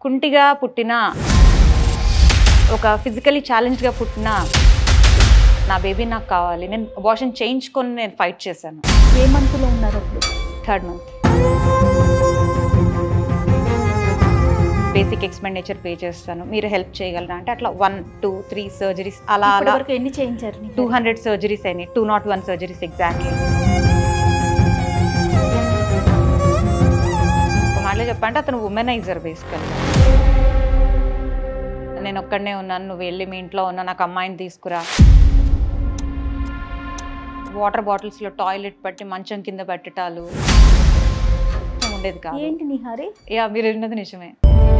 కుంటిగా పుట్టిన ఒక ఫిజికలీ ఛాలెంజ్గా పుట్టిన నా బేబీ నాకు కావాలి. నేను అబార్షన్ చేయించుకొని నేను ఫైట్ చేశాను. ఏ మంత్లో ఉన్నారు అప్పుడు? 3rd month. Basic expenditure pay చేస్తాను, మీరు హెల్ప్ చేయగలరా అంటే అట్లా 1, 2, 3 సర్జరీస్ అలా అలా వరకు ఎన్ని చేయించారు? 200 సర్జరీస్ అయినాయి. 201 సర్జరీస్ ఎగ్జాక్ట్లీ. ఒక మాటలో చెప్పంటే అతను ఉమెనైజర్ బేసికల్గా. నేను ఒక్కడనే ఉన్నాను, నువ్వు వెళ్ళి మీ ఇంట్లో ఉన్నా, నాకు అమ్మాయిని తీసుకురా. వాటర్ బాటిల్స్లో టాయిలెట్ పట్టి మంచం కింద పెట్టటాలు ఉండేది కాదు. ఏంటి నిహారి? యా, మీరు విన్నది నిజమే.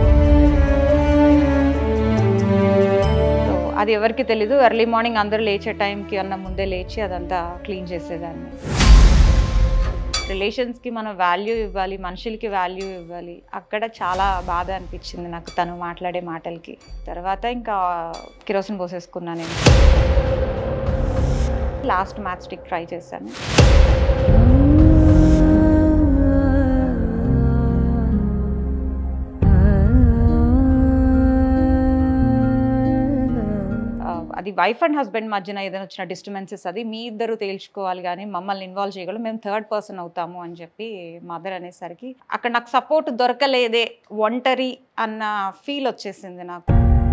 సో అది ఎవరికి తెలీదు. ఎర్లీ మార్నింగ్ అందరూ లేచే టైంకి అన్న ముందే లేచి అదంతా క్లీన్ చేసేదాన్ని. రిలేషన్స్కి మనం వాల్యూ ఇవ్వాలి, మనుషులకి వాల్యూ ఇవ్వాలి. అక్కడ చాలా బాధ అనిపించింది నాకు తను మాట్లాడే మాటలకి. తర్వాత ఇంకా కిరోసిన్ పోసేసుకున్నాను నేను. లాస్ట్ మ్యాచ్ స్టిక్ ట్రై చేశాను. అది వైఫ్ అండ్ హస్బెండ్ మధ్యన ఏదైనా వచ్చిన డిస్టర్బెన్సెస్ అది మీ ఇద్దరు తేల్చుకోవాలి, కానీ మమ్మల్ని ఇన్వాల్వ్ చేయగలరు, మేము 3rd person అవుతాము అని చెప్పి మదర్ అనేసరికి అక్కడ నాకు సపోర్ట్ దొరకలేదే, ఒంటరి అన్న ఫీల్ వచ్చేసింది నాకు.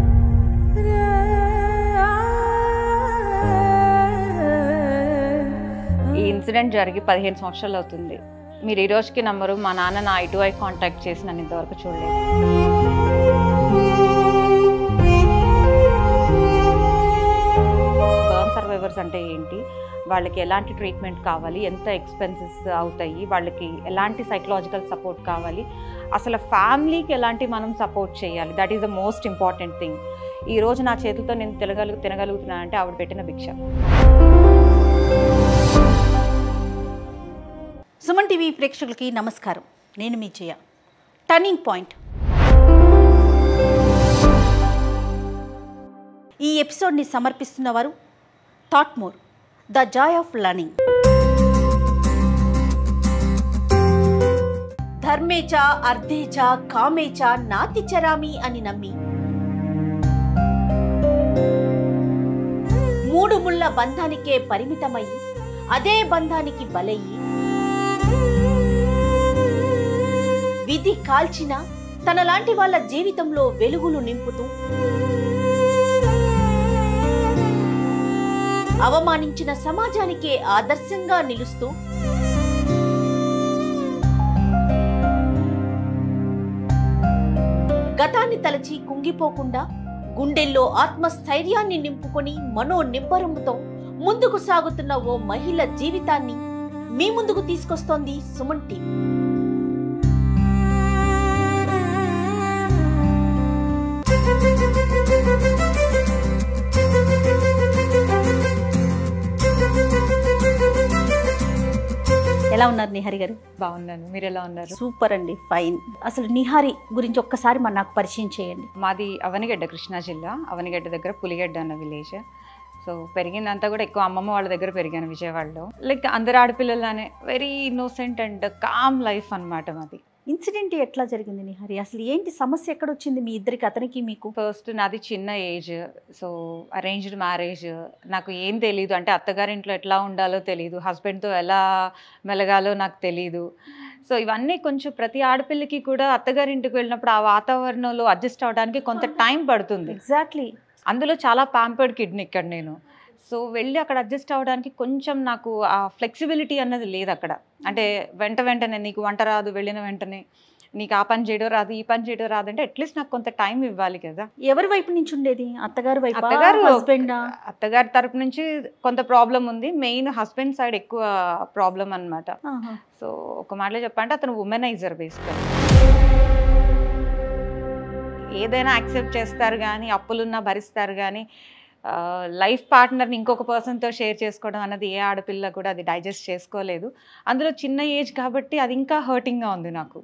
ఈ ఇన్సిడెంట్ జరిగి 15 సంవత్సరాలు అవుతుంది. మీరు ఈ రోజుకి నమ్మరు, మా నాన్న నా ఐ టు ఐ కాంటాక్ట్ చేసి నన్ను ఇంతవరకు చూడలేదు. బర్న్ సర్వైవర్స్ అంటే ఏంటి, వాళ్ళకి ఎలాంటి ట్రీట్మెంట్ కావాలి, ఎంత ఎక్స్పెన్సెస్ అవుతాయి, వాళ్ళకి ఎలాంటి సైకలాజికల్ సపోర్ట్ కావాలి, అసలు ఫ్యామిలీకి ఎలాంటి మనం సపోర్ట్ చేయాలి, that is the most important thing. ఈరోజు నా చేతులతో నేను తినగలుగుతున్నానంటే ఆవిడ పెట్టిన భిక్ష. సుమన్ టీవీ ప్రేక్షకులకి నమస్కారం. నేను మీ జయ. Turning point. ఈ ఎపిసోడ్ని సమర్పిస్తున్నవారు Thoughtmore, the joy of learning. ధర్మేచ అర్థేచ కామేచ నాతి చరామి అని నమ్మి 3 ముళ్ళ బంధానికే పరిమితమై అదే బంధానికి బలయ్యి విధి కాల్చిన తనలాంటి వాళ్ళ జీవితంలో వెలుగులు నింపుతూ, అవమానించిన సమాజానికే ఆదర్శంగా నిలుస్తూ, గతాన్ని తలచి కుంగిపోకుండా గుండెల్లో ఆత్మస్థైర్యాన్ని నింపుకొని మనో నిబ్బరంతో ముందుకు సాగుతున్న ఓ మహిళ జీవితాన్ని మీ ముందుకు తీసుకొస్తోంది సుమన్ టీవీ. ఎలా ఉన్నారు నిహారి గారు? బాగున్నాను, మీరు ఎలా ఉన్నారు? సూపర్ అండి, ఫైన్. అసలు నిహారి గురించి ఒక్కసారి నాకు పరిచయం చేయండి. మాది అవనిగడ్డ, కృష్ణా జిల్లా. అవనిగడ్డ దగ్గర పులిగడ్డ అన్న విలేజ్. సో పెరిగిందంతా కూడా ఎక్కువ అమ్మమ్మ వాళ్ళ దగ్గర పెరిగాను విజయవాడలో. లైక్ అందరు ఆడపిల్లలానే very innocent and calm life అనమాట మాది. ఇన్సిడెంట్ ఎట్లా జరిగింది నిహారి? అసలు ఏంటి సమస్య, ఎక్కడ వచ్చింది మీ ఇద్దరికి, అతనికి మీకు? ఫస్ట్ నాది చిన్న ఏజ్, సో అరేంజ్డ్ మ్యారేజ్. నాకు ఏం తెలీదు, అంటే అత్తగారింట్లో ఎట్లా ఉండాలో తెలీదు, హస్బెండ్తో ఎలా మెలగాలో నాకు తెలీదు. సో ఇవన్నీ కొంచెం ప్రతి ఆడపిల్లకి కూడా అత్తగారింటికి వెళ్ళినప్పుడు ఆ వాతావరణంలో అడ్జస్ట్ అవ్వడానికి కొంత టైం పడుతుంది. ఎగ్జాక్ట్లీ. అందులో చాలా ప్యాంపర్డ్ కిడ్ని ఇక్కడ నేను. సో వెళ్ళి అక్కడ అడ్జస్ట్ అవ్వడానికి కొంచెం నాకు ఆ ఫ్లెక్సిబిలిటీ అన్నది లేదు అక్కడ. అంటే వెంటనే నీకు వంట రాదు, వెళ్ళిన వెంటనే నీకు ఆ పని చేయడం రాదు, ఈ పని చేయడం రాదు అంటే అట్లీస్ట్ నాకు కొంత టైం ఇవ్వాలి కదా. ఎవరి వైపు నుంచి ఉండేది? అత్తగారు వైపు? అత్తగారి తరపు నుంచి కొంత ప్రాబ్లం ఉంది, మెయిన్ హస్బెండ్ సైడ్ ఎక్కువ ప్రాబ్లం అనమాట. సో ఒక మాటలో చెప్పంటే అతను ఉమెనైజర్ బేసికల్. ఏదైనా యాక్సెప్ట్ చేస్తారు కానీ, అప్పులున్నా భరిస్తారు కానీ, లైఫ్ పార్ట్నర్ని ఇంకొక పర్సన్తో షేర్ చేసుకోవడం అన్నది ఏ ఆడపిల్ల కూడా అది డైజెస్ట్ చేసుకోలేదు. అందులో చిన్న ఏజ్ కాబట్టి అది ఇంకా హర్టింగ్గా ఉంది నాకు.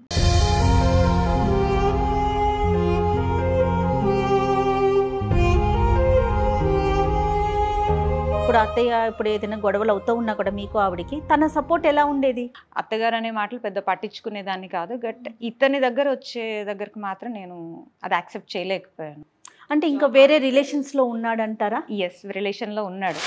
ఇప్పుడు అత్తయ్య ఇప్పుడు ఏదైనా గొడవలు అవుతూ ఉన్నా కూడా మీకు ఆవిడికి తన సపోర్ట్ ఎలా ఉండేది? అత్తగారు అనే మాటలు పెద్ద పట్టించుకునేదాన్ని కాదు. బట్ ఇతని దగ్గరికి మాత్రం నేను అది యాక్సెప్ట్ చేయలేకపోయాను. అంటే ఇంకా వేరే రిలేషన్స్లో ఉన్నాడంటారా? ఎస్, రిలేషన్లో ఉన్నాడు.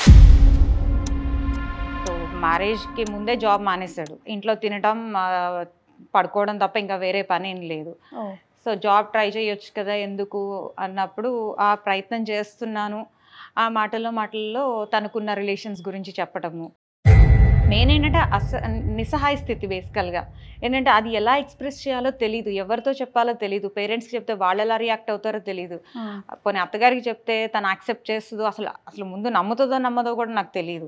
సో మ్యారేజ్కి ముందే జాబ్ మానేశాడు. ఇంట్లో తినడం పడుకోవడం తప్ప ఇంకా వేరే పని ఏం లేదు. సో జాబ్ ట్రై చేయొచ్చు కదా ఎందుకు అన్నప్పుడు ఆ ప్రయత్నం చేస్తున్నాను. ఆ మాటల్లో తనకున్న రిలేషన్స్ గురించి చెప్పటము. మెయిన్ ఏంటంటే నిస్సహాయ స్థితి బేసికల్గా. ఏంటంటే అది ఎలా ఎక్స్ప్రెస్ చేయాలో తెలీదు, ఎవరితో చెప్పాలో తెలీదు. పేరెంట్స్కి చెప్తే వాళ్ళు ఎలా రియాక్ట్ అవుతారో తెలీదు. పోనీ అత్తగారికి చెప్తే తను యాక్సెప్ట్ చేస్తుందో అసలు ముందు నమ్ముతుందో నమ్మదో కూడా నాకు తెలీదు.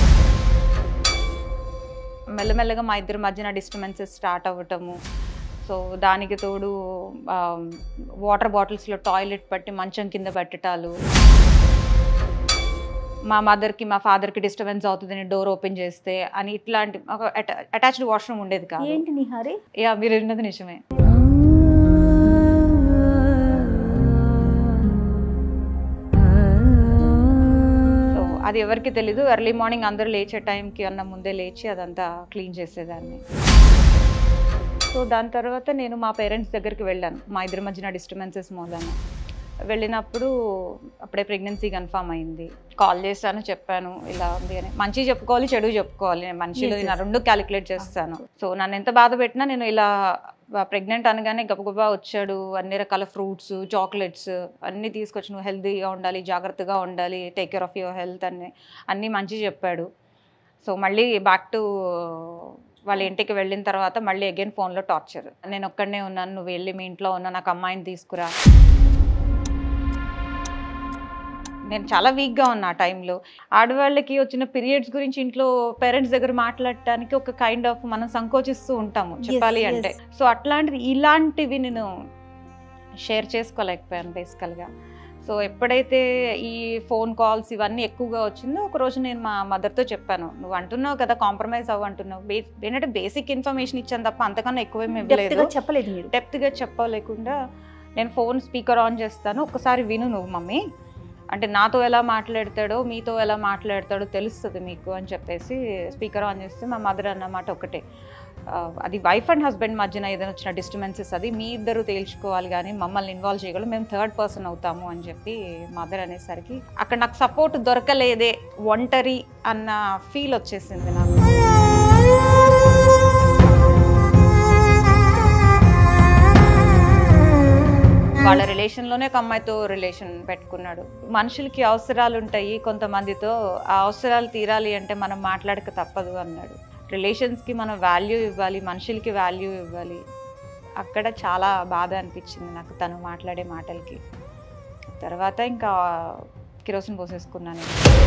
మెల్లమెల్లగా మా ఇద్దరి మధ్యన డిస్టర్బెన్సెస్ స్టార్ట్ అవ్వటము. సో దానికి తోడు వాటర్ బాటిల్స్లో టాయిలెట్ పట్టి మంచం కింద పెట్టటాలు. మా మదర్కి మా ఫాదర్కి డిస్టర్బెన్స్ అవుతుంది నేను డోర్ ఓపెన్ చేస్తే అని ఇట్లాంటి ఒక అటాచ్డ్ వాష్రూమ్ ఉండేది కాదు. ఏంటి నిహారి? యా, మీరు విన్నది నిజమే. సో అది ఎవరికి తెలీదు. ఎర్లీ మార్నింగ్ అందరూ లేచే టైంకి అన్న ముందే లేచి అదంతా క్లీన్ చేసేదాన్ని. సో దాని తర్వాత నేను మా పేరెంట్స్ దగ్గరికి వెళ్ళాను. మా ఇద్దరి మధ్యన డిస్టర్బెన్సెస్ మూలాన వెళ్ళినప్పుడు అప్పుడే ప్రెగ్నెన్సీ కన్ఫర్మ్ అయింది. కాల్ చేశాను, చెప్పాను ఇలా ఉంది అని. మంచి చెప్పుకోవాలి, చెడు చెప్పుకోవాలి. నేను మనిషిలో నేను రెండు క్యాలిక్యులేట్ చేస్తాను. సో నన్ను ఎంత బాధ పెట్టినా నేను ఇలా ప్రెగ్నెంట్ అనగానే గబగబా వచ్చాడు. అన్ని రకాల ఫ్రూట్స్, చాక్లెట్స్ అన్నీ తీసుకొచ్చి నువ్వు హెల్తీగా ఉండాలి, జాగ్రత్తగా ఉండాలి, take care of your health అన్నీ మంచి చెప్పాడు. సో మళ్ళీ బ్యాక్ టు వాళ్ళ ఇంటికి వెళ్ళిన తర్వాత మళ్ళీ అగైన్ ఫోన్లో టార్చర్. నేను ఒక్కడనే ఉన్నాను, నువ్వు వెళ్ళి మీ ఇంట్లో ఉన్నా, నాకు అమ్మాయిని తీసుకురా. నేను చాలా వీక్గా ఉన్నా ఆ టైంలో. ఆడవాళ్ళకి వచ్చిన పీరియడ్స్ గురించి ఇంట్లో పేరెంట్స్ దగ్గర మాట్లాడటానికి ఒక కైండ్ ఆఫ్ మనం సంకోచిస్తూ ఉంటాము చెప్పాలి అంటే. సో అట్లాంటిది ఇలాంటివి నేను షేర్ చేసుకోలేకపోయాను బేసికల్గా. సో ఎప్పుడైతే ఈ ఫోన్ కాల్స్ ఇవన్నీ ఎక్కువగా వచ్చిందో ఒకరోజు నేను మా మదర్తో చెప్పాను, నువ్వు అంటున్నావు కదా కాంప్రమైజ్ అవ్వంటున్నావు, ఏంటంటే బేసిక్ ఇన్ఫర్మేషన్ ఇచ్చాను తప్ప అంతకన్నా ఎక్కువేమి ఇవ్వలేదు, చెప్పలేదు. డెప్త్గా చెప్పలేకుండా నేను ఫోన్ స్పీకర్ ఆన్ చేస్తాను, ఒకసారి విను నువ్వు మమ్మీ, అంటే నాతో ఎలా మాట్లాడతాడో మీతో ఎలా మాట్లాడతాడో తెలుస్తుంది మీకు అని చెప్పేసి స్పీకర్ ఆన్ చేస్తే మా మదర్ అన్నమాట ఒకటే, అది వైఫ్ అండ్ హస్బెండ్ మధ్యన ఏదైనా వచ్చిన డిస్టర్బెన్సెస్ అది మీ ఇద్దరు తేల్చుకోవాలి కానీ మమ్మల్ని ఇన్వాల్వ్ చేయగలరు, మేము థర్డ్ పర్సన్ అవుతాము అని చెప్పి మదర్ అనేసరికి అక్కడ నాకు సపోర్ట్ దొరకలేదే, ఒంటరి అన్న ఫీల్ వచ్చేసింది నాకు. వాళ్ళ రిలేషన్లోనే ఒక అమ్మాయితో రిలేషన్ పెట్టుకున్నాడు. మనుషులకి అవసరాలు ఉంటాయి కొంతమందితో, ఆ అవసరాలు తీరాలి అంటే మనం మాట్లాడక తప్పదు అన్నాడు. రిలేషన్స్కి మనం వాల్యూ ఇవ్వాలి, మనుషులకి వాల్యూ ఇవ్వాలి. అక్కడ చాలా బాధ అనిపించింది నాకు తను మాట్లాడే మాటలకి. తర్వాత ఇంకా కిరోసిన్ పోసేసుకున్నాను.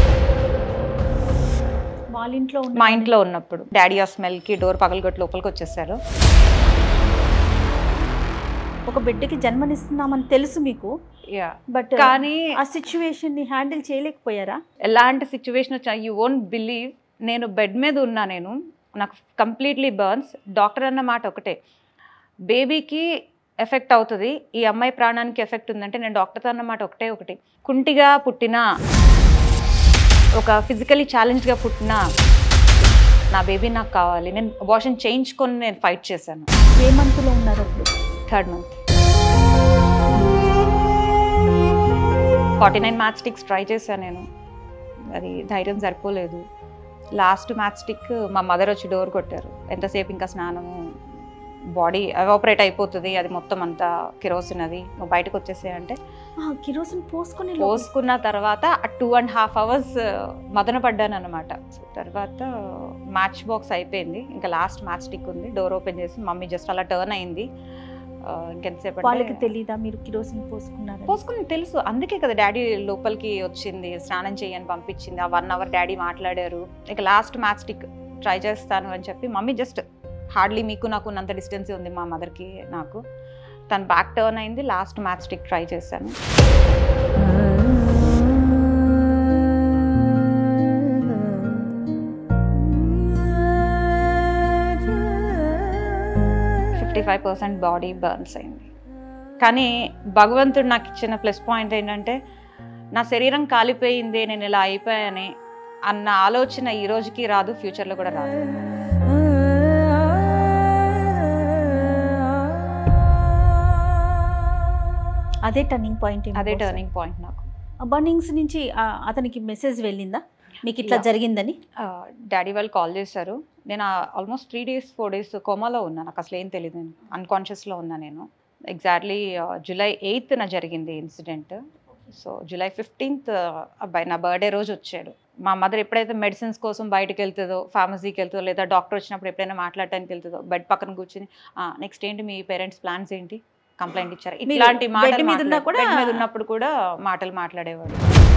వాళ్ళ ఇంట్లో మా ఇంట్లో ఉన్నప్పుడు డాడీ ఆ స్మెల్కి డోర్ పగలగొట్టి లోపలికి వచ్చేసారు. ఒక బిడ్డకి జన్మనిస్తున్నామని తెలుసు మీకు, బట్ కానీ ఆ సిచ్యువేషన్ని హ్యాండిల్ చేయలేకపోయారా? ఎలాంటి సిచ్యువేషన్ వచ్చినా యూ వోంట్ బిలీవ్, నేను బెడ్ మీద ఉన్నా, నాకు కంప్లీట్లీ బర్న్స్. డాక్టర్ అన్న మాట ఒకటే, బేబీకి ఎఫెక్ట్ అవుతుంది, ఈ అమ్మాయి ప్రాణానికి ఎఫెక్ట్ ఉందంటే నేను డాక్టర్తో అన్నమాట ఒకటి, కుంటిగా పుట్టినా ఒక ఫిజికలీ ఛాలెంజ్గా పుట్టినా నా బేబీ నాకు కావాలి, నేను అబార్షన్ చేయించుకొని నేను ఫైట్ చేశాను. ఏ మంత్లో ఉన్నారు అప్పుడు? 3rd month. 49 match sticks try చేశాను నేను, అది ధైర్యం సరిపోలేదు. లాస్ట్ మ్యాచ్ స్టిక్ మా మదర్ వచ్చి డోర్ కొట్టారు, ఎంతసేపు ఇంకా స్నానము, బాడీ ఎవాపరేట్ అయిపోతుంది, అది మొత్తం అంతా కిరోసిన్, అది నువ్వు బయటకు వచ్చేసేయంటే కిరోసిన్ పోసుకున్న తర్వాత 2.5 hours మదన పడ్డాను అనమాట. తర్వాత మ్యాచ్ బాక్స్ అయిపోయింది, ఇంకా లాస్ట్ మ్యాచ్ స్టిక్ ఉంది, డోర్ ఓపెన్ చేసి మమ్మీ జస్ట్ అలా టర్న్ అయింది. ఇంకెంతసేపు వాళ్ళకి తెలీదా మీరు కిరోసిన్ పోసుకుని? తెలుసు, అందుకే కదా డాడీ లోపలికి వచ్చింది, స్నానం చేయని పంపించింది. ఆ 1 hour డాడీ మాట్లాడారు. ఇక లాస్ట్ మ్యాచ్ స్టిక్ ట్రై చేస్తాను అని చెప్పి మమ్మీ జస్ట్ హార్డ్లీ మీకు నాకు ఉన్నంత డిస్టెన్స్ ఉంది మా మదర్కి నాకు, తను బ్యాక్ టర్న్ అయింది, లాస్ట్ మ్యాచ్ స్టిక్ ట్రై చేశాను. బాడీ బర్న్స్ అయింది. కానీ భగవంతుడు నాకు ఇచ్చిన ప్లస్ పాయింట్ ఏంటంటే, నా శరీరం కాలిపోయింది, నేను ఇలా అయిపోయాని అన్న ఆలోచన ఈ రోజుకి రాదు, ఫ్యూచర్లో కూడా రాదు. అదే టర్నింగ్ పాయింట్. అదే టర్నింగ్ పాయింట్ నాకు. బన్నింగ్స్ నుంచి అతనికి మెసేజ్ వెళ్ళిందా మీకు ఇట్లా జరిగిందని? డాడీ వాళ్ళు కాల్ చేశారు. నేను ఆల్మోస్ట్ 3 days 4 days కోమాలో ఉన్నా. నాకు అసలు ఏం తెలియదు, నేను అన్కాన్షియస్లో ఉన్నా. నేను ఎగ్జాక్ట్లీ July 8th జరిగింది ఇన్సిడెంట్. సో July 15th అబ్బాయి నా బర్త్డే రోజు వచ్చాడు. మా మదర్ ఎప్పుడైతే మెడిసిన్స్ కోసం బయటకు వెళ్తుందో, ఫార్మసీకి వెళ్తుందో, లేదా డాక్టర్ వచ్చినప్పుడు ఎప్పుడైనా మాట్లాడటానికి వెళ్తుందో, బెడ్ పక్కన కూర్చుని నెక్స్ట్ ఏంటి మీ పేరెంట్స్ ప్లాన్స్ ఏంటి, కంప్లైంట్ ఇచ్చారు, ఇట్లాంటి మాటలు మీద ఉన్నప్పుడు కూడా మాటలు మాట్లాడేవాడు.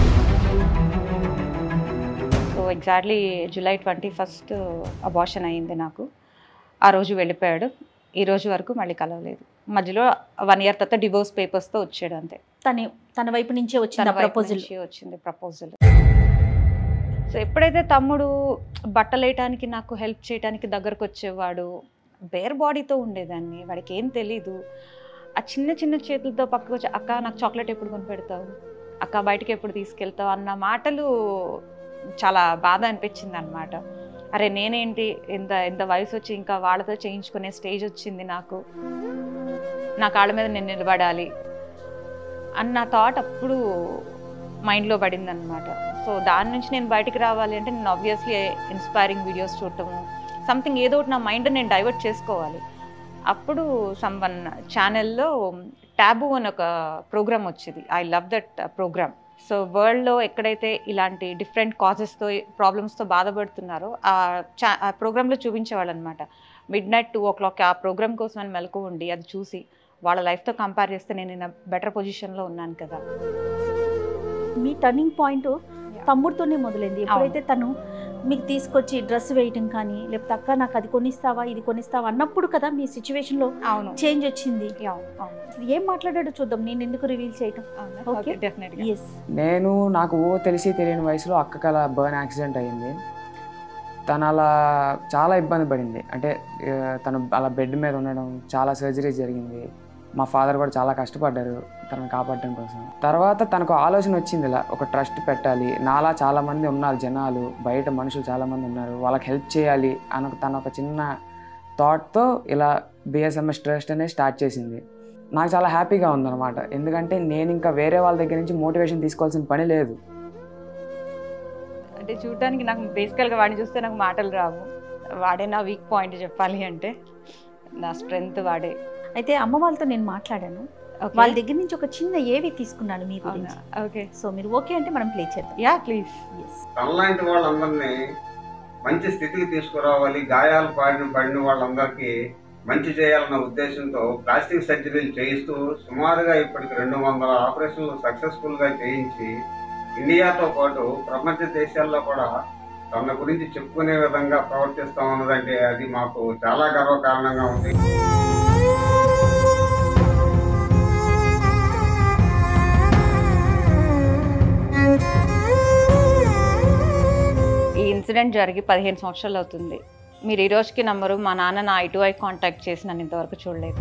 So exactly July 21st abortion అయ్యింది నాకు. ఆ రోజు వెళ్ళిపోయాడు. ఈ రోజు వరకు మళ్ళీ కలవలేదు. మధ్యలో 1 year తర్వాత డివోర్స్ పేపర్స్తో వచ్చాడు అంతే. తన వైపు నుంచే వచ్చింది ప్రపోజల్. సో ఎప్పుడైతే తమ్ముడు బట్టలు వేయటానికి నాకు హెల్ప్ చేయడానికి దగ్గరకు వచ్చేవాడు, బేర్ బాడీతో ఉండేదాన్ని, వాడికి ఏం తెలీదు. ఆ చిన్న చిన్న చేతులతో పక్కకు వచ్చి అక్క నాకు చాక్లెట్ ఎప్పుడు కొనిపెడతావు, అక్క బయటకి ఎప్పుడు తీసుకెళ్తావు అన్న మాటలు చాలా బాధ అనిపించింది అనమాట. అరే నేనేంటి ఇంత వయసు వచ్చి ఇంకా వాళ్ళతో చేయించుకునే స్టేజ్ వచ్చింది నాకు, నా కాళ్ళ మీద నేను నిలబడాలి అన్న థాట్ అప్పుడు మైండ్లో పడింది అనమాట. సో దాని నుంచి నేను బయటకు రావాలి అంటే నేను ఆబ్వియస్లీ ఇన్స్పైరింగ్ వీడియోస్ చూడటము, సంథింగ్ ఏదో ఒకటి నా మైండ్ నేను డైవర్ట్ చేసుకోవాలి. అప్పుడు సమ్వన్ ఛానల్లో ట్యాబూ అని ఒక ప్రోగ్రామ్ వచ్చింది. I love that program. So వరల్డ్లో ఎక్కడైతే ఇలాంటి డిఫరెంట్ కాజెస్తో ప్రాబ్లమ్స్తో బాధపడుతున్నారో ఆ ప్రోగ్రాంలో చూపించేవాళ్ళు అనమాట. midnight 2 o'clock ఆ ప్రోగ్రామ్ కోసం అని మెలకు ఉండి అది చూసి వాళ్ళ లైఫ్తో కంపేర్ చేస్తే నేను ఇన్ బెటర్ పొజిషన్లో ఉన్నాను కదా. మీ టర్నింగ్ పాయింట్ తమ్ముడితోనే మొదలైంది. ఎప్పుడైతే తను మీకు తీసుకొచ్చి డ్రెస్ వేయటం కానీ, లేకపోతే అక్క నాకు అది కొనిస్తావా ఇది కొనిస్తావా అన్నప్పుడు కదా మీ సిచ్యువేషన్లో చేంజ్ వచ్చింది. ఏం మాట్లాడాడో చూద్దాం, నేను ఎందుకు రివీల్ చేయటం. నేను నాకు తెలిసి తెలియని వయసులో అక్కకి అలా బర్న్ యాక్సిడెంట్ అయ్యింది. తను అలా చాలా ఇబ్బంది పడింది. అంటే తను అలా బెడ్ మీద ఉండడం, చాలా సర్జరీ జరిగింది. మా ఫాదర్ కూడా చాలా కష్టపడ్డారు తనను కాపాడడం కోసం. తర్వాత తనకు ఆలోచన వచ్చింది, ఇలా ఒక ట్రస్ట్ పెట్టాలి, నాలా చాలామంది ఉన్నారు జనాలు, బయట మనుషులు చాలామంది ఉన్నారు, వాళ్ళకి హెల్ప్ చేయాలి అని తన ఒక చిన్న థాట్తో ఇలా BSMS ట్రస్ట్ అనేది స్టార్ట్ చేసింది. నాకు చాలా హ్యాపీగా ఉందన్నమాట. ఎందుకంటే నేను ఇంకా వేరే వాళ్ళ దగ్గర నుంచి మోటివేషన్ తీసుకోవాల్సిన పని లేదు. అంటే చూడటానికి నాకు బేసికల్గా వాడిని చూస్తే నాకు మాటలు రావు. వాడే నా వీక్ పాయింట్ చెప్పాలి అంటే, నా స్ట్రెంగ్త్ వాడే. అయితే అమ్మ వాళ్ళతో నేను మాట్లాడాను, వాళ్ళ దగ్గర నుంచి ఒక చిన్న ఏవి తీసుకున్నాను మీ గురించి. ఓకే, సో మీరు ఓకే అంటే మనం ప్లే చేద్దాం. Yeah please. తనలాంటి వాళ్ళందరినీ మంచి స్థితికి తీసుకురావాలి, గాయాలు పడిన వాళ్ళందరికీ మంచి చేయాలన్న ఉద్దేశంతో ప్లాస్టిక్ సర్జరీలు చేయిస్తూ సుమారుగా ఇప్పటికి 200 ఆపరేషన్లు సక్సెస్ఫుల్గా చేయించి ఇండియాతో పాటు ప్రపంచ దేశాల్లో కూడా తన గురించి చెప్పుకునే విధంగా ప్రవర్తిస్తాం అన్నదంటే అది మాకు చాలా గర్వకారణంగా ఉంది. ఈ ఇన్సిడెంట్ జరిగి 15 సంవత్సరాలు అవుతుంది. మీరు ఈ రోజుకి నమ్మరు, మా నాన్న నా I2I కాంటాక్ట్ చేసి నన్ను ఇంతవరకు చూడలేదు.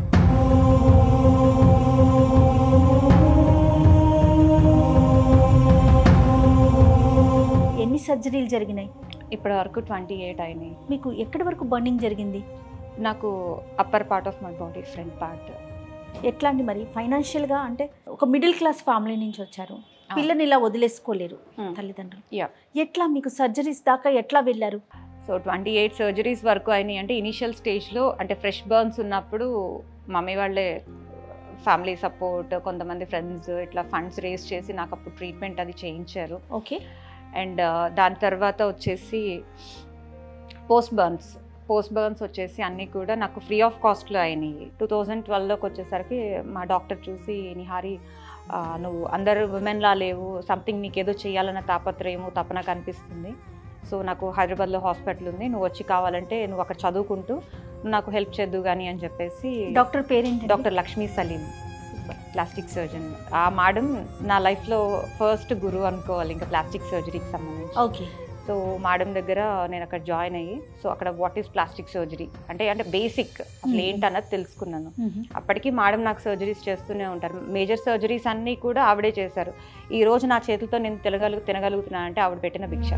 ఎన్ని సర్జరీలు జరిగినాయి? ఇప్పటి వరకు 28 అయినాయి. మీకు ఎక్కడి వరకు బర్నింగ్ జరిగింది? నాకు upper part of my body, front part. ఎట్లా అండి మరి ఫైనాన్షియల్గా? అంటే ఒక మిడిల్ క్లాస్ ఫ్యామిలీ నుంచి వచ్చారు, పిల్లని ఇలా వదిలేసుకోలేరు తల్లిదండ్రులు. ఎట్లా మీకు సర్జరీస్ దాకా ఎట్లా వెళ్ళారు? సో 28 సర్జరీస్ వరకు అయినాయి. అంటే ఇనిషియల్ స్టేజ్లో అంటే ఫ్రెష్ బర్న్స్ ఉన్నప్పుడు మమ్మీ వాళ్ళే ఫ్యామిలీ సపోర్ట్, కొంతమంది ఫ్రెండ్స్ ఇట్లా ఫండ్స్ రేస్ చేసి నాకు అప్పుడు ట్రీట్మెంట్ అది చేయించారు. ఓకే. అండ్ దాని తర్వాత వచ్చేసి పోస్ట్ బర్న్స్ వచ్చేసి అన్నీ కూడా నాకు ఫ్రీ ఆఫ్ కాస్ట్లో అయినాయి. 2012లోకి వచ్చేసరికి మా డాక్టర్ చూసి, నిహారి నువ్వు అందరు ఉమెన్లా లేవు, సంథింగ్ నీకేదో చేయాలన్న తాపత్రయము తపన కనిపిస్తుంది. సో నాకు హైదరాబాద్లో హాస్పిటల్ ఉంది, నువ్వు వచ్చి కావాలంటే నువ్వు అక్కడ చదువుకుంటూ నాకు హెల్ప్ చేద్దు కానీ అని చెప్పేసి. డాక్టర్ పేరేంటి? Doctor Lakshmi Saleem, plastic surgeon. ఆ మేడం నా లైఫ్లో ఫస్ట్ గురువు అనుకోవాలి ఇంకా ప్లాస్టిక్ సర్జరీకి సంబంధించి. ఓకే. సో సో మేడం దగ్గర నేను అక్కడ జాయిన్ అయ్యి సో అక్కడ వాట్ ఈస్ ప్లాస్టిక్ సర్జరీ అంటే బేసిక్ అసలు ఏంటన్నది తెలుసుకున్నాను. అప్పటికి మేడం నాకు సర్జరీస్ చేస్తూనే ఉంటారు. మేజర్ సర్జరీస్ అన్నీ కూడా ఆవిడే చేశారు. ఈ రోజు నా చేతులతో నేను తినగలుగుతున్నాను అంటే ఆవిడ పెట్టిన భిక్ష.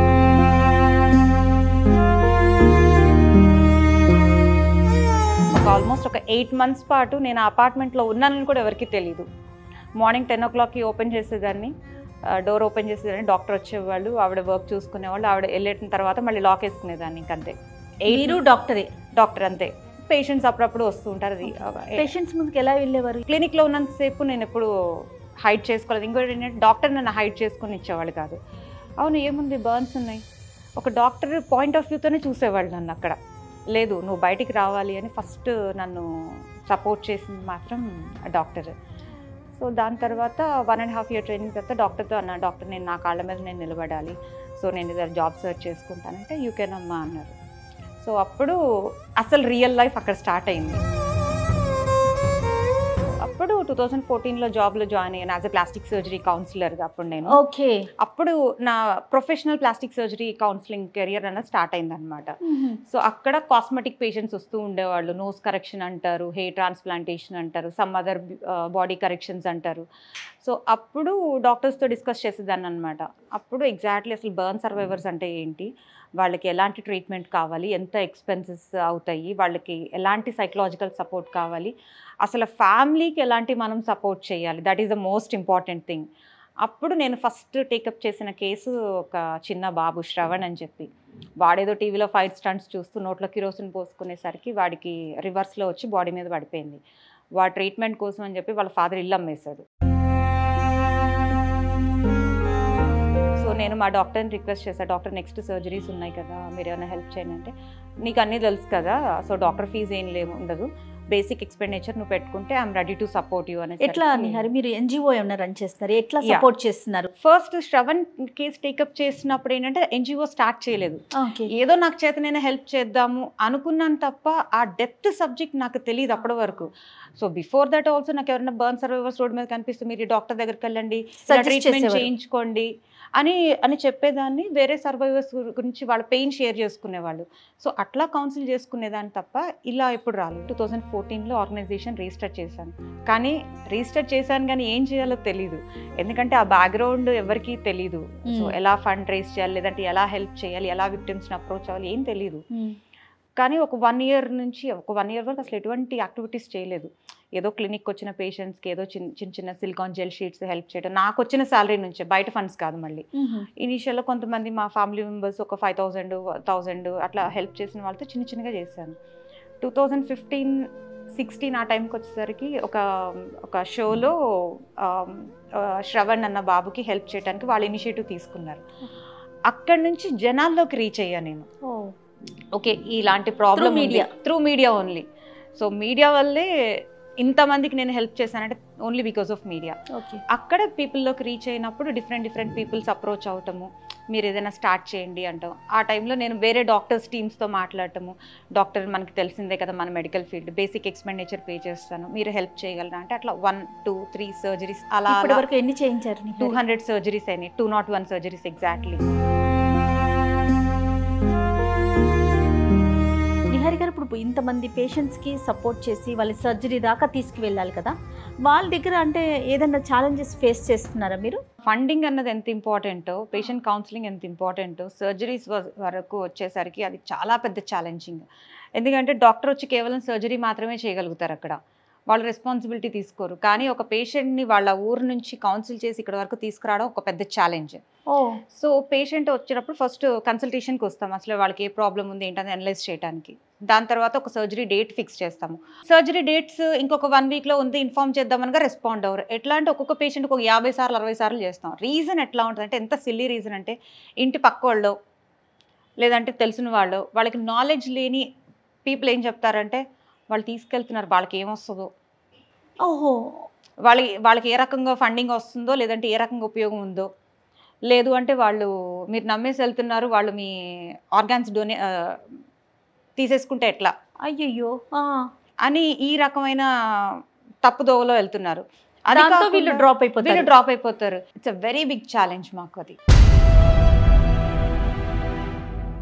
ఆల్మోస్ట్ ఒక 8 months పాటు నేను ఆ అపార్ట్మెంట్లో ఉన్నానని కూడా ఎవరికి తెలియదు. మార్నింగ్ 10 o'clockకి ఓపెన్ చేసేదాన్ని, డోర్ ఓపెన్ చేసేదాన్ని, డాక్టర్ వచ్చేవాళ్ళు, ఆవిడ వర్క్ చూసుకునేవాళ్ళు, ఆవిడ వెళ్ళిన తర్వాత మళ్ళీ లాక్ వేసుకునేదాన్ని. ఇంకంతే. మీరు డాక్టర్ అంతే. పేషెంట్స్ అప్పుడప్పుడు వస్తూ ఉంటారు. పేషెంట్స్ ముందుకు ఎలా వెళ్ళేవారు? క్లినిక్లో ఉన్నంతసేపు నేను ఎప్పుడు హైడ్ చేసుకోలేదు. ఇంకోటి ఏంటంటే డాక్టర్ నన్ను హైడ్ చేసుకుని ఇచ్చేవాళ్ళు కాదు. అవును ఏముంది బర్న్స్ ఉన్నాయి, ఒక డాక్టర్ పాయింట్ ఆఫ్ వ్యూతోనే చూసేవాళ్ళు నన్ను అక్కడ. లేదు నువ్వు బయటికి రావాలి అని ఫస్ట్ నన్ను సపోర్ట్ చేసింది మాత్రం డాక్టర్. సో దాని తర్వాత 1.5 year ట్రైనింగ్ తర్వాత డాక్టర్తో అన్నా, డాక్టర్ నేను నా కాళ్ళ మీద నేను నిలబడాలి, సో నేను ఇద్దరు జాబ్ సర్చ్ చేసుకుంటానంటే యూ కెన్ అమ్మా అన్నారు. సో అప్పుడు అసలు రియల్ లైఫ్ అక్కడ స్టార్ట్ అయింది. అప్పుడు 2014లో జాబ్లో జాయిన్ అయ్యాను యాజ్ ఎ ప్లాస్టిక్ సర్జరీ కౌన్సిలర్గా. అప్పుడు నేను అప్పుడు నా professional plastic surgery counselling career అన్నది స్టార్ట్ అయిందనమాట. సో అక్కడ కాస్మెటిక్ పేషెంట్స్ వస్తూ ఉండేవాళ్ళు. నోస్ కరెక్షన్ అంటారు, హెయిర్ ట్రాన్స్ప్లాంటేషన్ అంటారు, సమ్ అదర్ బాడీ కరెక్షన్స్ అంటారు. సో అప్పుడు డాక్టర్స్తో డిస్కస్ చేసేదాన్ని అనమాట. అప్పుడు ఎగ్జాక్ట్లీ అసలు బర్న్ సర్వైవర్స్ అంటే ఏంటి, వాళ్ళకి ఎలాంటి ట్రీట్మెంట్ కావాలి, ఎంత ఎక్స్పెన్సెస్ అవుతాయి, వాళ్ళకి ఎలాంటి సైకలాజికల్ సపోర్ట్ కావాలి, అసలు ఫ్యామిలీకి ఎలాంటి మనం సపోర్ట్ చేయాలి, that is the most important thing. అప్పుడు నేను ఫస్ట్ టేకప్ చేసిన కేసు ఒక చిన్న బాబు శ్రవణ్ అని చెప్పి, వాడేదో టీవీలో ఫైర్ స్టంట్స్ చూస్తూ నోట్లో కిరోసిన్ పోసుకునేసరికి వాడికి రివర్స్లో వచ్చి బాడీ మీద పడిపోయింది. వాడి ట్రీట్మెంట్ కోసం అని చెప్పి వాళ్ళ ఫాదర్ ఇల్లు అమ్మేశాడు. సో నేను మా డాక్టర్ని రిక్వెస్ట్ చేశాను, డాక్టర్ నెక్స్ట్ సర్జరీస్ ఉన్నాయి కదా మీరు ఏమైనా హెల్ప్ చేయండి అంటే, నీకు అన్నీ తెలుసు కదా, సో డాక్టర్ ఫీజు ఏం ఉండదు, బేసిక్ ఎక్స్పెండిచర్ నువ్వు పెట్టుకుంటే I'm ready to support you అని. ఎట్లా నిహారి మీరు ఎన్జిఓ ఏమైనా రన్ చేస్తున్నారు, ఎట్లా సపోర్ట్ చేస్తున్నారు? ఫస్ట్ శ్రవణ్ కేసు టేకప్ చేసినప్పుడు ఏంటంటే ఎన్జిఓ స్టార్ట్ చేయలేదు, ఏదో నాకు చేత నేను హెల్ప్ చేద్దాము అనుకున్నాను తప్ప ఆ డెప్త్ సబ్జెక్ట్ నాకు తెలియదు అప్పటి వరకు. సో బిఫోర్ దట్ ఆల్సో నాకు ఎవరైనా బర్న్ సర్వైవర్స్ రోడ్ మీద కనిపిస్తే మీరు డాక్టర్ దగ్గరికి వెళ్ళండి, ట్రీట్మెంట్ చేయించుకోండి అని చెప్పేదాన్ని. వేరే సర్వైవర్స్ గురించి వాళ్ళ పెయిన్ షేర్ చేసుకునేవాళ్ళు. సో అట్లా కౌన్సిల్ చేసుకునేదాన్ని తప్ప ఇలా ఎప్పుడు రాలేదు. 2014లో ఆర్గనైజేషన్ రిజిస్టర్ చేశాను. కానీ ఏం చేయాలో తెలీదు, ఎందుకంటే ఆ బ్యాక్గ్రౌండ్ ఎవరికీ తెలీదు. సో ఎలా ఫండ్ రేస్ చేయాలి, లేదంటే ఎలా హెల్ప్ చేయాలి, ఎలా విక్టిమ్స్ని అప్రోచ్ అవ్వాలి ఏం తెలీదు. కానీ ఒక 1 year వరకు అసలు ఎటువంటి యాక్టివిటీస్ చేయలేదు. ఏదో క్లినిక్ వచ్చిన పేషెంట్స్కి ఏదో చిన్న సిలికాన్ జెల్ షీట్స్ హెల్ప్ చేయడం, నాకు వచ్చిన శాలరీ నుంచే, బయట ఫండ్స్ కాదు. మళ్ళీ ఇనీషియల్లో కొంతమంది మా ఫ్యామిలీ మెంబర్స్ ఒక 5,000 అట్లా హెల్ప్ చేసిన వాళ్ళతో చిన్నగా చేశాను. 2015-16 ఆ టైంకి వచ్చేసరికి ఒక షోలో శ్రవణ్ అన్న బాబుకి హెల్ప్ చేయడానికి వాళ్ళు ఇనిషియేటివ్ తీసుకున్నారు. అక్కడి నుంచి జనాల్లోకి రీచ్ అయ్యా నేను. ఓకే ఇలాంటి problem through media only. So media వల్లే ఇంతమందికి నేను హెల్ప్ చేశానంటే ఓన్లీ బికాస్ ఆఫ్ మీడియా. అక్కడ పీపుల్లోకి రీచ్ అయినప్పుడు డిఫరెంట్ పీపుల్స్ అప్రోచ్ అవటము, మీరు ఏదైనా స్టార్ట్ చేయండి అంటాం. ఆ టైంలో నేను వేరే డాక్టర్స్ టీమ్స్తో మాట్లాడటము, డాక్టర్ మనకి తెలిసిందే కదా మన medical field, basic expenditure pay చేస్తాను, మీరు హెల్ప్ చేయగలరా అంటే అట్లా 1, 2, 3 సర్జరీస్ అలా వరకు ఎన్ని చేయించారు? 200 సర్జరీస్ అయినాయి, 201 సర్జరీస్ ఎగ్జాక్ట్లీ. నిహారి గారు ఇప్పుడు ఇంతమంది పేషెంట్స్కి సపోర్ట్ చేసి వాళ్ళ సర్జరీ దాకా తీసుకువెళ్ళాలి కదా, వాళ్ళ దగ్గర అంటే ఏదైనా ఛాలెంజెస్ ఫేస్ చేస్తున్నారా మీరు? ఫండింగ్ అన్నది ఎంత ఇంపార్టెంటో, పేషెంట్ కౌన్సిలింగ్ ఎంత ఇంపార్టెంటో, సర్జరీస్ వరకు వచ్చేసరికి అది చాలా పెద్ద ఛాలెంజింగ్. ఎందుకంటే డాక్టర్ వచ్చి కేవలం సర్జరీ మాత్రమే చేయగలుగుతారు, అక్కడ వాళ్ళు రెస్పాన్సిబిలిటీ తీసుకోరు. కానీ ఒక పేషెంట్ని వాళ్ళ ఊరు నుంచి కౌన్సిల్ చేసి ఇక్కడ వరకు తీసుకురావడం ఒక పెద్ద ఛాలెంజ్. సో పేషెంట్ వచ్చినప్పుడు ఫస్ట్ కన్సల్టేషన్కి వస్తాం, అసలు వాళ్ళకి ఏ ప్రాబ్లం ఉంది ఏంటని అనలైజ్ చేయడానికి. దాని తర్వాత ఒక సర్జరీ డేట్ ఫిక్స్ చేస్తాము. సర్జరీ డేట్స్ ఇంకొక 1 weekలో ఉంది ఇన్ఫార్మ్ చేద్దామనగా రెస్పాండ్ అవ్వరు. ఎట్లా అంటే ఒక్కొక్క పేషెంట్కి ఒక 50 సార్లు 60 సార్లు చేస్తాం. రీజన్ ఎట్లా ఉంటుంది అంటే, ఎంత సిల్లీ రీజన్ అంటే, ఇంటి పక్క వాళ్ళు లేదంటే తెలిసిన వాళ్ళు, వాళ్ళకి నాలెడ్జ్ లేని పీపుల్ ఏం చెప్తారంటే, వాళ్ళు తీసుకెళ్తున్నారు వాళ్ళకి ఏమొస్తుందో, వాళ్ళకి ఏ రకంగా ఫండింగ్ వస్తుందో, లేదంటే ఏ రకంగా ఉపయోగం ఉందో, లేదు అంటే వాళ్ళు మీరు నమ్మేసి వెళ్తున్నారు, వాళ్ళు మీ ఆర్గాన్స్ తీసేసుకుంటే ఎట్లా, అయ్యయ్యో అని ఈ రకమైన తప్పుదోవలో వెళ్తున్నారు. వీళ్ళు డ్రాప్ అయిపోతారు. It's a very big challenge మాకు అది.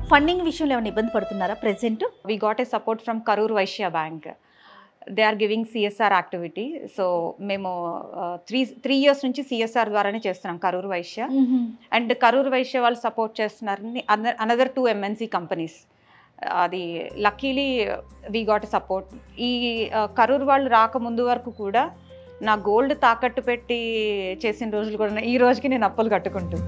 ఫండింగ్ విషయంలో ఏమైనా ఇబ్బంది పడుతున్నారా present? We got a support from Karur Vaishya Bank. They are giving CSR activity. So మేము 3 years నుంచి CSR ద్వారానే చేస్తున్నాం కరూర్ వైశ్య. అండ్ కరూర్ వైశ్య వాళ్ళు సపోర్ట్ చేస్తున్నారని అనదర్ 2 MNC కంపెనీస్. అది లక్కీలీ వీ గాట్ సపోర్ట్. ఈ కరూర్ వాళ్ళు రాకముందు వరకు కూడా నా గోల్డ్ తాకట్టు పెట్టి చేసిన రోజులు కూడా ఈ రోజుకి నేను అప్పులు కట్టుకుంటాను.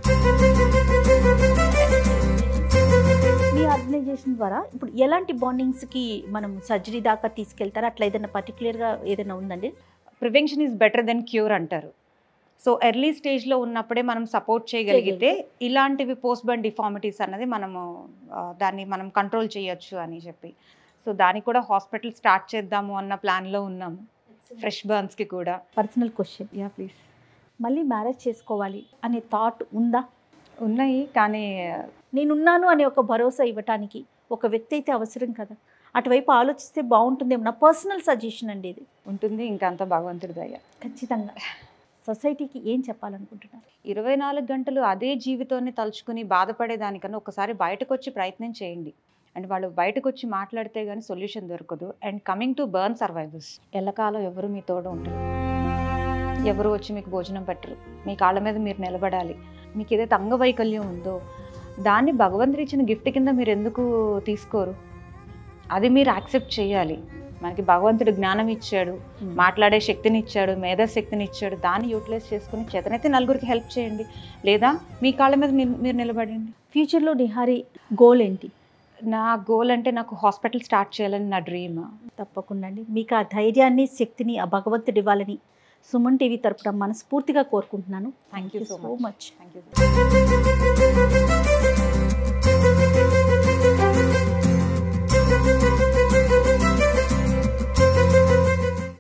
మీ ఆర్గనైజేషన్ ద్వారా ఇప్పుడు ఎలాంటి బాండింగ్స్కి మనం సర్జరీ దాకా తీసుకెళ్తారా? అట్లా ఏదైనా పర్టికులర్గా ఏదైనా ఉందండి? Prevention is better then cure అంటారు. సో ఎర్లీ స్టేజ్లో ఉన్నప్పుడే మనం సపోర్ట్ చేయగలిగితే ఇలాంటివి పోస్ట్ బర్న్ డిఫార్మిటీస్ అన్నది మనము దాన్ని మనం కంట్రోల్ చేయొచ్చు అని చెప్పి, సో దానికి కూడా హాస్పిటల్ స్టార్ట్ చేద్దాము అన్న ప్లాన్లో ఉన్నాము. ఫ్రెష్ బర్న్స్కి కూడా. Personal question. Yeah please. మళ్ళీ మ్యారేజ్ చేసుకోవాలి అనే థాట్ ఉందా? ఉన్నాయి, కానీ నేనున్నాను అనే ఒక భరోసా ఇవ్వటానికి ఒక వ్యక్తి అయితే అవసరం కదా. అటువైపు ఆలోచిస్తే బాగుంటుందేమో. నా పర్సనల్ సజెషన్ అండి ఇది. ఉంటుంది, ఇంకా అంత భగవంతుడి దయ. ఖచ్చితంగా. సొసైటీకి ఏం చెప్పాలనుకుంటున్నారు? 24 గంటలు అదే జీవితాన్ని తలుచుకుని బాధపడేదానికన్నా ఒకసారి బయటకు వచ్చి ప్రయత్నం చేయండి. అండ్ వాళ్ళు బయటకు వచ్చి మాట్లాడితే కానీ సొల్యూషన్ దొరకదు. And coming to burn survivors, ఎల్లకాలం ఎవరు మీ తోడు ఉంటారు, ఎవరు వచ్చి మీకు భోజనం పెట్టరు. మీ కాళ్ళ మీద మీరు నిలబడాలి. మీకు ఏదైతే అంగవైకల్యం ఉందో దాన్ని భగవంతుడు ఇచ్చిన గిఫ్ట్ కింద మీరు ఎందుకు తీసుకోరు? అది మీరు యాక్సెప్ట్ చేయాలి. మనకి భగవంతుడు జ్ఞానం ఇచ్చాడు, మాట్లాడే శక్తిని ఇచ్చాడు, మేధాశక్తిని ఇచ్చాడు. దాన్ని యూటిలైజ్ చేసుకుని చేతనైతే నలుగురికి హెల్ప్ చేయండి, లేదా మీ కాళ్ళ మీద మీరు నిలబడండి. ఫ్యూచర్లో నిహారి గోల్ ఏంటి? నా గోల్ అంటే నాకు హాస్పిటల్ స్టార్ట్ చేయాలని నా డ్రీమ్. తప్పకుండా అండి. మీకు ఆ ధైర్యాన్ని, శక్తిని ఆ భగవంతుడు ఇవ్వాలని సుమన్ టీవీ తరపున మనస్ఫూర్తిగా కోరుకుంటున్నాను. Thank you so much. Thank you.